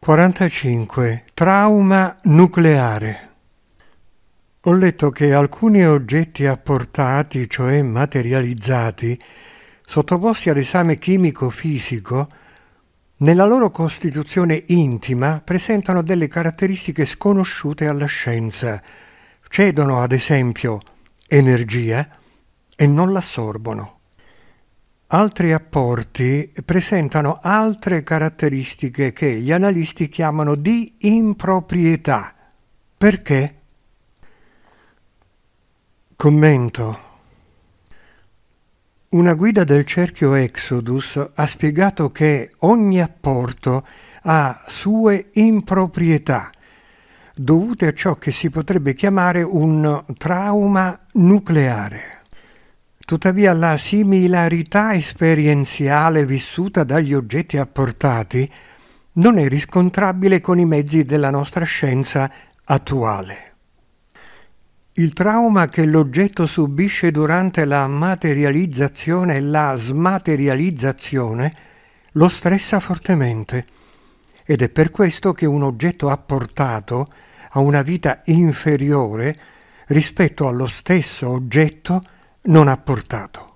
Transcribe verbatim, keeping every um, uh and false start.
quarantacinque. Trauma nucleare. Ho letto che alcuni oggetti apportati, cioè materializzati, sottoposti ad esame chimico-fisico, nella loro costituzione intima presentano delle caratteristiche sconosciute alla scienza. Cedono, ad esempio, energia e non l'assorbono. Altri apporti presentano altre caratteristiche che gli analisti chiamano di improprietà. Perché? Commento. Una guida del cerchio Exodus ha spiegato che ogni apporto ha sue improprietà, dovute a ciò che si potrebbe chiamare un trauma nucleare. Tuttavia la similarità esperienziale vissuta dagli oggetti apportati non è riscontrabile con i mezzi della nostra scienza attuale. Il trauma che l'oggetto subisce durante la materializzazione e la smaterializzazione lo stressa fortemente ed è per questo che un oggetto apportato ha una vita inferiore rispetto allo stesso oggetto non apportato.